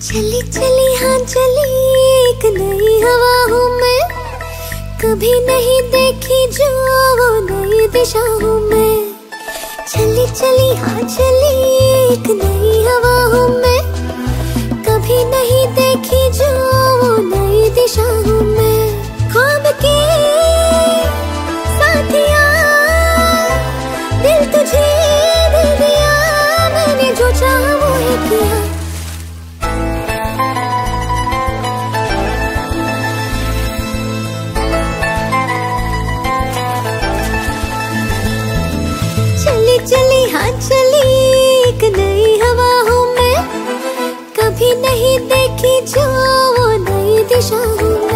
चली चली हाँ चली एक नई हवा हूँ मैं, कभी नहीं देखी जो वो नई दिशा हूँ मैं। चली चली हाँ चली एक नई हवा हूँ मैं, कभी नहीं देखी जो वो नई दिशा हूँ मैं। ख्वाब के साथिया दिल तुझे दे दिया, मैंने जो चाहा वो है किया। चली चली हाँ चली एक नई हवा हूँ मैं, कभी नहीं देखी जो वो नई दिशा हूँ मैं।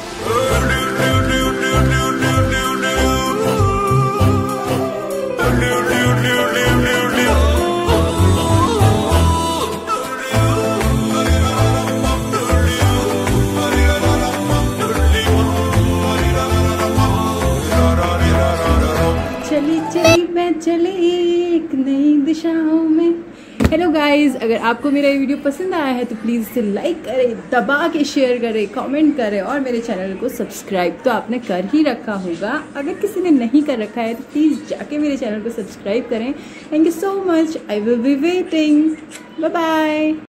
चली चली मैं चली एक नई दिशाओं में। हेलो गाइस, अगर आपको मेरा ये वीडियो पसंद आया है तो प्लीज़ इसे लाइक करें, दबा के शेयर करें, कमेंट करें और मेरे चैनल को सब्सक्राइब तो आपने कर ही रखा होगा। अगर किसी ने नहीं कर रखा है तो प्लीज़ जाके मेरे चैनल को सब्सक्राइब करें। Thank you so much, I will be waiting. Bye bye.